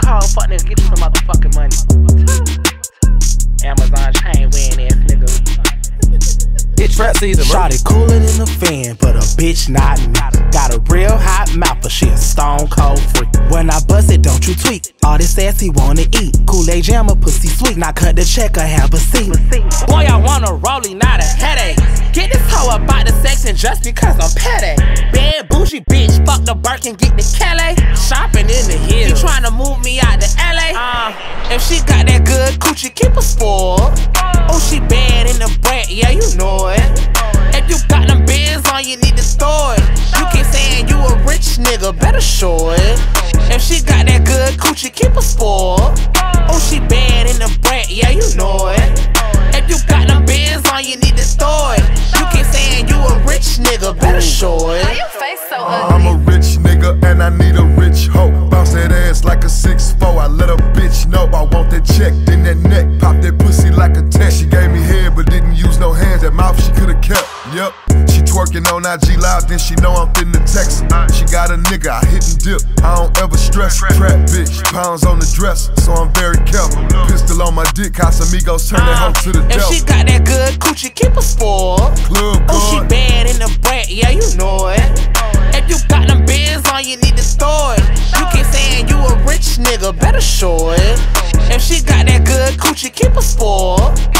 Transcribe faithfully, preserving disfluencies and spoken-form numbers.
call, fuck nigga, get you some motherfucking money. Amazon chain wearing ass nigga. It's trap season, bro. Shawty cooler than a fan, but a bitch not me. Got a real hot mouth, but she a stone cold freak. When I bust it, don't you tweak. All this ass he wanna eat. Kool-Aid jammer, pussy sweet. Now cut the check or have a seat. Boy, I want a Rollie, not a headache. Get this hoe about the section just because I'm petty. Bad bougie bitch, fuck the birkin, get the Kool-Aid. Shopping in the hills. You tryna move me out to L A? Uh, if she got that good coochie, keep her spoiled. Oh, she bad in the brat, yeah, you know it. If you got them bands on, you need to store it. You keep saying you a rich nigga, better show it. If she got that good coochie, keep her spoiled. Oh, she bad in the brat, yeah, you know it. If you got them bands on, you need to store it. You keep saying you a rich nigga, better show it. Why your face so ugly? I'm a rich nigga and I need a rich hoe. Bounce that ass like a six four. I let a bitch know I want that check. Then that neck, pop that pussy like a tech. She gave me head but didn't use no hands. That mouth she could've kept. Yep. She twerking on I G Live, then she know I'm finna text. She got a nigga, I hit and dip. I don't ever stress. Trap bitch, pounds on the dress, so I'm very careful. Pistol on my dick, Casamigos turn that hoe to the devil. If she got that good coochie, keep her spoiled. Club oh, she guard. bad in the brat, yeah, you know it. If you got them bands on, you need to store it. You keep saying you a rich nigga, better show it. If she got that good coochie, keep her spoiled.